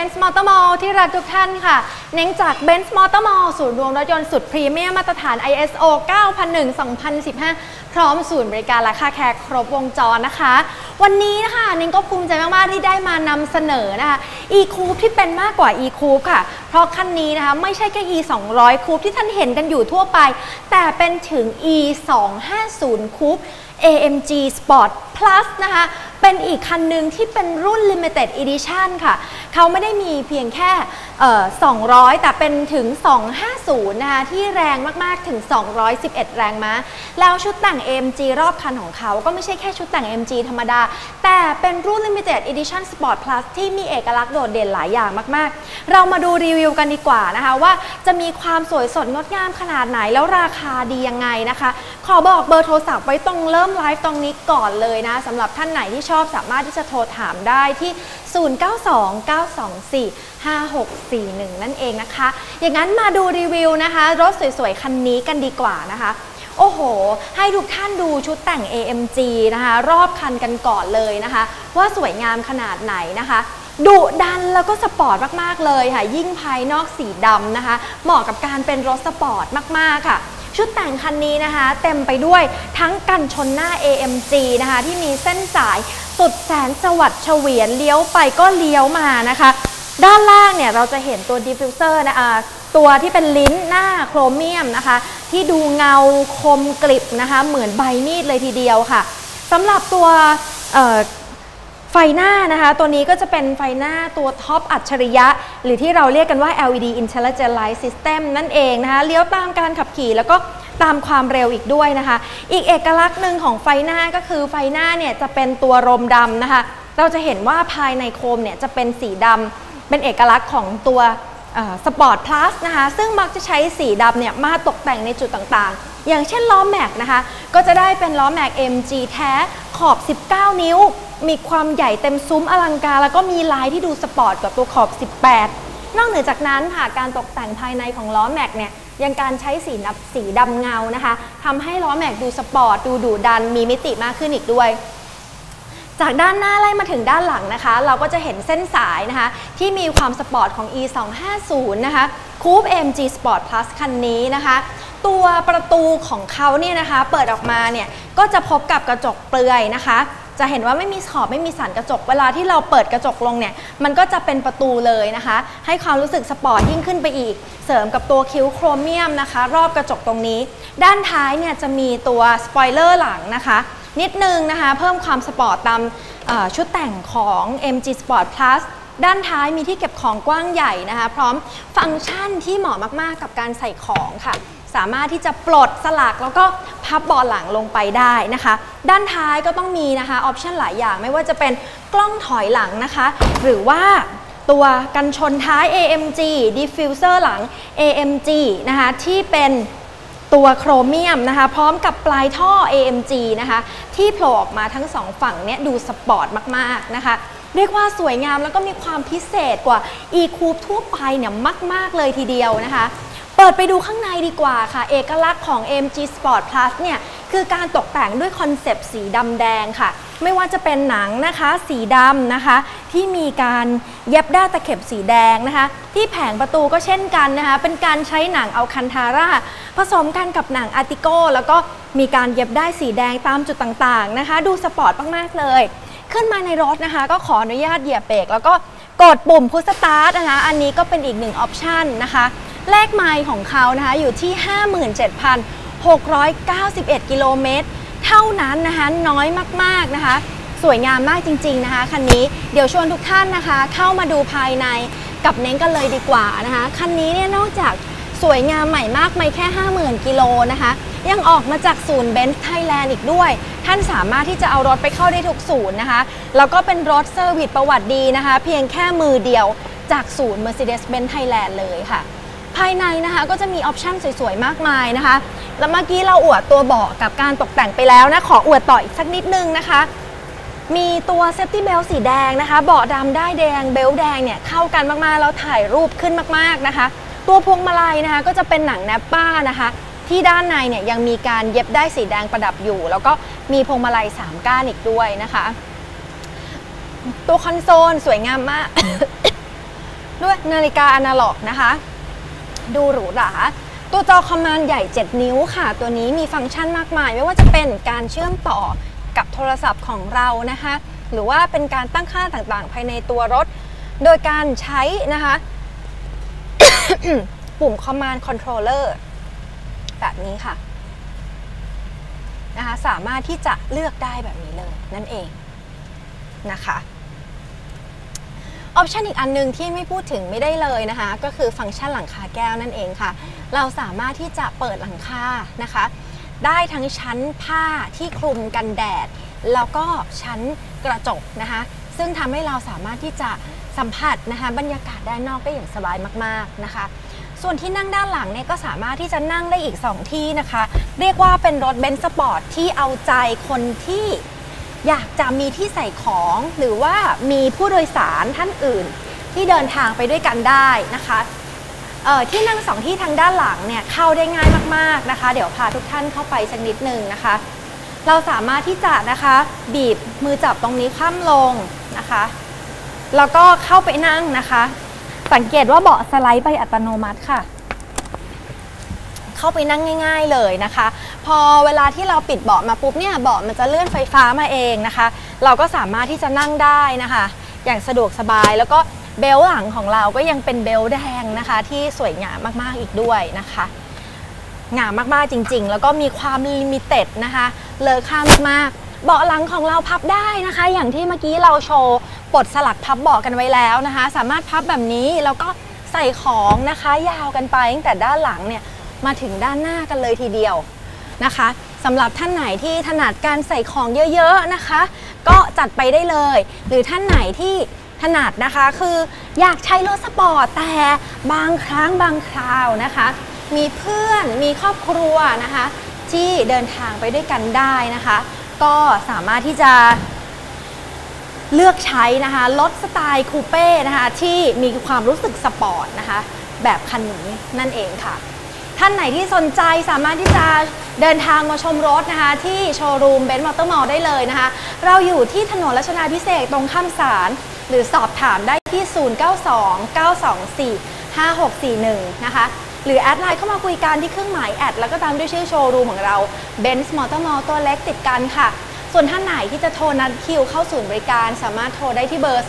Benz Motor Mall ที่รักทุกท่านค่ะเนื่องจาก Benz Motor Mall ศูนย์รวมรถยนต์สุดพรีเมียมมาตรฐาน ISO 9001:2015 พร้อมศูนย์บริการและค่าแคร์ครบวงจรนะคะวันนี้นะคะนิ้งก็ภูมิใจมากๆที่ได้มานำเสนอนะคะ E-Coupe ที่เป็นมากกว่า E-Coupe ค่ะเพราะคันนี้นะคะไม่ใช่แค่ E200 Coupe ที่ท่านเห็นกันอยู่ทั่วไปแต่เป็นถึง E250 Coupe AMG Sport Plus นะคะเป็นอีกคันหนึ่งที่เป็นรุ่น Limited Edition ค่ะเขาไม่ได้มีเพียงแค่200แต่เป็นถึง250นะคะที่แรงมากๆถึง211แรงม้าแล้วชุดแต่ง AMG รอบคันของเขาก็ไม่ใช่แค่ชุดแต่ง AMG ธรรมดาแต่เป็นรุ่น Limited Edition Sport Plus ที่มีเอกลักษณ์โดดเด่นหลายอย่างมากๆเรามาดูรีวิวกันดีกว่านะคะว่าจะมีความสวยสดงดงามขนาดไหนแล้วราคาดียังไงนะคะขอบอกเบอร์โทรศัพท์ไว้ตรงเริ่มไลฟ์ตรงนี้ก่อนเลยนะสำหรับท่านไหนที่ชอบสามารถที่จะโทรถามได้ที่ 0929245641 นั่นเองนะคะอย่างนั้นมาดูรีวิวนะคะรถสวยๆคันนี้กันดีกว่านะคะโอ้โหให้ทุกท่านดูชุดแต่ง AMG นะคะรอบคันกันก่อนเลยนะคะว่าสวยงามขนาดไหนนะคะดุดันแล้วก็สปอร์ตมากๆเลยค่ะยิ่งภายนอกสีดำนะคะเหมาะกับการเป็นรถสปอร์ตมากๆค่ะชุดแต่งคันนี้นะคะเต็มไปด้วยทั้งกันชนหน้า AMG นะคะที่มีเส้นสายสุดแสนสวัสดิ์เฉวียนเลี้ยวไปก็เลี้ยวมานะคะด้านล่างเนี่ยเราจะเห็นตัวดิฟฟิวเซอร์นะคะตัวที่เป็นลิ้นหน้าโครเมียมนะคะที่ดูเงาคมกริบนะคะเหมือนใบมีดเลยทีเดียวค่ะสำหรับตัวไฟหน้านะคะตัวนี้ก็จะเป็นไฟหน้าตัวท็อปอัจฉริยะหรือที่เราเรียกกันว่า LED Intelligent Light System นั่นเองนะคะเลี้ยวตามการขับขี่แล้วก็ตามความเร็วอีกด้วยนะคะอีกเอกลักษณ์หนึ่งของไฟหน้าก็คือไฟหน้าเนี่ยจะเป็นตัวรมดำนะคะเราจะเห็นว่าภายในโคมเนี่ยจะเป็นสีดำเป็นเอกลักษณ์ของตัวสปอร์ตพลัสนะคะซึ่งมักจะใช้สีดำเนี่ยมาตกแต่งในจุดต่างๆอย่างเช่นล้อแม็กนะคะก็จะได้เป็นล้อแม็ก MG แท้ขอบ19นิ้วมีความใหญ่เต็มซุ้มอลังการแล้วก็มีลายที่ดูสปอร์ตกับตัวขอบ18นอกเหนือจากนั้นค่ะการตกแต่งภายในของล้อแม็กเนี่ยยังการใช้สีดำเงานะคะทำให้ล้อแม็กดูสปอร์ตดูดุดันมีมิติมากขึ้นอีกด้วยจากด้านหน้าไล่มาถึงด้านหลังนะคะเราก็จะเห็นเส้นสายนะคะที่มีความสปอร์ตของ E250 นะคะคูป AMG Sport Plus คันนี้นะคะตัวประตูของเขาเนี่ยนะคะเปิดออกมาเนี่ยก็จะพบกับกระจกเปลือยนะคะจะเห็นว่าไม่มีขอบไม่มีสันกระจกเวลาที่เราเปิดกระจกลงเนี่ยมันก็จะเป็นประตูเลยนะคะให้ความรู้สึกสปอร์ตยิ่งขึ้นไปอีกเสริมกับตัวคิ้วโครเมียมนะคะรอบกระจกตรงนี้ด้านท้ายเนี่ยจะมีตัวสปอยเลอร์หลังนะคะนิดนึงนะคะเพิ่มความสปอร์ตตามชุดแต่งของ MG Sport Plus ด้านท้ายมีที่เก็บของกว้างใหญ่นะคะพร้อมฟังก์ชันที่เหมาะมากๆกับการใส่ของค่ะสามารถที่จะปลดสลักแล้วก็พับเบาะหลังลงไปได้นะคะด้านท้ายก็ต้องมีนะคะออปชันหลายอย่างไม่ว่าจะเป็นกล้องถอยหลังนะคะหรือว่าตัวกันชนท้าย AMG Diffuser หลัง AMG นะคะที่เป็นตัวโครเมียมนะคะพร้อมกับปลายท่อ AMG นะคะที่โผล่ออกมาทั้งสองฝั่งเนี้ยดูสปอร์ตมากๆนะคะเรียกว่าสวยงามแล้วก็มีความพิเศษกว่า E-Coupe ทั่วไปเนี่ยมากๆเลยทีเดียวนะคะเปิดไปดูข้างในดีกว่าค่ะเอกลักษณ์ของ AMG Sport Plus เนี่ยคือการตกแต่งด้วยคอนเซปต์สีดำแดงค่ะไม่ว่าจะเป็นหนังนะคะสีดำนะคะที่มีการเย็บด้านตะเข็บสีแดงนะคะที่แผงประตูก็เช่นกันนะคะเป็นการใช้หนังอัลคันทาร่าผสมกันกับหนังอาร์ติโกแล้วก็มีการเย็บได้สีแดงตามจุดต่างๆนะคะดูสปอร์ตมากๆเลยขึ้นมาในรถนะคะก็ขออนุญาตเหยียบเบรกแล้วก็กดปุ่มพุชสตาร์ทนะคะอันนี้ก็เป็นอีกหนึ่งออปชันนะคะเลขไมล์ของเขานะคะอยู่ที่ 57,691 กิโลเมตรเท่านั้นนะคะน้อยมากๆนะคะสวยงามมากจริงๆนะคะคันนี้เดี๋ยวชวนทุกท่านนะคะเข้ามาดูภายในกับเน้นกันเลยดีกว่านะคะคันนี้เนี่ยนอกจากสวยงามใหม่มากไม่แค่ 50,000 กิโลนะคะยังออกมาจากศูนย์ Benz Thailand อีกด้วยท่านสามารถที่จะเอารถไปเข้าได้ทุกศูนย์นะคะแล้วก็เป็นรถเซอร์วิสประวัติดีนะคะเพียงแค่มือเดียวจากศูนย์ Mercedes-Benz Thailand เลยค่ะภายในนะคะก็จะมีออปชั่นสวยๆมากมายนะคะแล้วเมื่อกี้เราอวดตัวเบาะกับการตกแต่งไปแล้วนะขออวดต่ออีกสักนิดนึงนะคะมีตัวเซฟตี้เบลต์สีแดงนะคะเบาะดำได้แดงเบลต์แดงเนี่ยเข้ากันมากๆแล้วถ่ายรูปขึ้นมากๆนะคะตัวพวงมาลัยนะคะก็จะเป็นหนังแนปป้านะคะที่ด้านในเนี่ยยังมีการเย็บได้สีแดงประดับอยู่แล้วก็มีพวงมาลัย3ก้านอีกด้วยนะคะตัวคอนโซลสวยงามมากด้วยนาฬิกาอนาล็อกนะคะดูหรูหราตัวจอคอมมานด์ใหญ่7นิ้วค่ะตัวนี้มีฟังก์ชันมากมายไม่ว่าจะเป็นการเชื่อมต่อกับโทรศัพท์ของเรานะคะหรือว่าเป็นการตั้งค่าต่างๆภายในตัวรถโดยการใช้นะคะ ปุ่ม Command Controller แบบนี้ค่ะนะคะสามารถที่จะเลือกได้แบบนี้เลยนั่นเองนะคะออปชันอีกอันนึงที่ไม่พูดถึงไม่ได้เลยนะคะก็คือฟังก์ชันหลังคาแก้วนั่นเองค่ะเราสามารถที่จะเปิดหลังคานะคะได้ทั้งชั้นผ้าที่คลุมกันแดดแล้วก็ชั้นกระจกนะคะซึ่งทำให้เราสามารถที่จะสัมผัสนะคะบรรยากาศด้านนอกได้อย่างสบายมากๆนะคะส่วนที่นั่งด้านหลังเนี่ยก็สามารถที่จะนั่งได้อีก2ที่นะคะเรียกว่าเป็นรถเบนซ์สปอร์ตที่เอาใจคนที่อยากจะมีที่ใส่ของหรือว่ามีผู้โดยสารท่านอื่นที่เดินทางไปด้วยกันได้นะคะที่นั่ง2ที่ทางด้านหลังเนี่ยเข้าได้ง่ายมากๆนะคะเดี๋ยวพาทุกท่านเข้าไปสักนิดนึงนะคะเราสามารถที่จะนะคะบีบมือจับตรงนี้คว่ำลงนะคะแล้วก็เข้าไปนั่งนะคะสังเกตว่าเบาะสไลด์ไปอัตโนมัติค่ะเข้าไปนั่งง่ายๆเลยนะคะพอเวลาที่เราปิดเบาะมาปุ๊บเนี่ยเบาะมันจะเลื่อนไฟฟ้ามาเองนะคะเราก็สามารถที่จะนั่งได้นะคะอย่างสะดวกสบายแล้วก็เบลต์หลังของเราก็ยังเป็นเบลต์แดงนะคะที่สวยงามมากๆอีกด้วยนะคะงามมากๆจริงๆแล้วก็มีความลิมิเต็ดนะคะเลอค่ามากๆเบาะหลังของเราพับได้นะคะอย่างที่เมื่อกี้เราโชว์ปลดสลักพับเบาะกันไว้แล้วนะคะสามารถพับแบบนี้แล้วก็ใส่ของนะคะยาวกันไปตั้งแต่ด้านหลังเนี่ยมาถึงด้านหน้ากันเลยทีเดียวนะคะสำหรับท่านไหนที่ถนัดการใส่ของเยอะๆนะคะก็จัดไปได้เลยหรือท่านไหนที่ถนัดนะคะคืออยากใช้รถสปอร์ตแต่บางครั้งบางคราวนะคะมีเพื่อนมีครอบครัวนะคะที่เดินทางไปด้วยกันได้นะคะก็สามารถที่จะเลือกใช้นะคะรถสไตล์คูเป้นะคะที่มีความรู้สึกสปอร์ตนะคะแบบคันนี้นั่นเองค่ะท่านไหนที่สนใจสามารถที่จะเดินทางมาชมรถนะคะที่โชว์รูมเบนซ์มอเตอร์มอลล์ได้เลยนะคะเราอยู่ที่ถนนรัชดาภิเษกตรงข้ามศาลหรือสอบถามได้ที่ 0929245641 นะคะหรือแอดไลน์เข้ามาคุยกันที่เครื่องหมายแอดแล้วก็ตามด้วยชื่อโชว์รูมของเราเบนซ์มอเตอร์มอลล์ตัวเล็กติดกันค่ะส่วนท่านไหนที่จะโทรนัดคิวเข้าศูนย์บริการสามารถโทรได้ที่เบอร์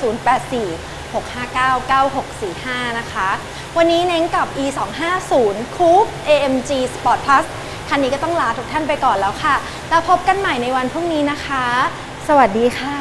0846599645 นะคะวันนี้เน้นกับ E250 Coupe AMG Sport Plus คันนี้ก็ต้องลาทุกท่านไปก่อนแล้วค่ะแล้วพบกันใหม่ในวันพรุ่งนี้นะคะสวัสดีค่ะ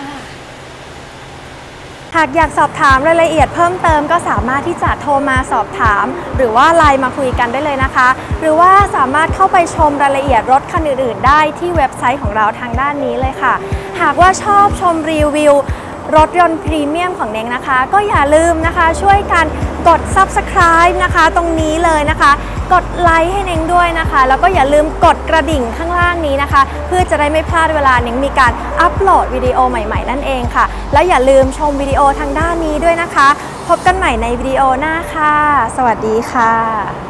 หากอยากสอบถามรายละเอียดเพิ่มเติมก็สามารถที่จะโทรมาสอบถามหรือว่าไลน์มาคุยกันได้เลยนะคะหรือว่าสามารถเข้าไปชมรายละเอียดรถคันอื่นๆได้ที่เว็บไซต์ของเราทางด้านนี้เลยค่ะหากว่าชอบชมรีวิวรถยนต์พรีเมียมของเน้งนะคะก็อย่าลืมนะคะช่วยกันกด Subscribe นะคะตรงนี้เลยนะคะกดไลค์ให้เน้งด้วยนะคะแล้วก็อย่าลืมกดกระดิ่งข้างล่างนี้นะคะเพื่อจะได้ไม่พลาดเวลาเน้งมีการอัปโหลดวิดีโอใหม่ๆนั่นเองค่ะแล้วอย่าลืมชมวิดีโอทางด้านนี้ด้วยนะคะพบกันใหม่ในวิดีโอหน้าค่ะสวัสดีค่ะ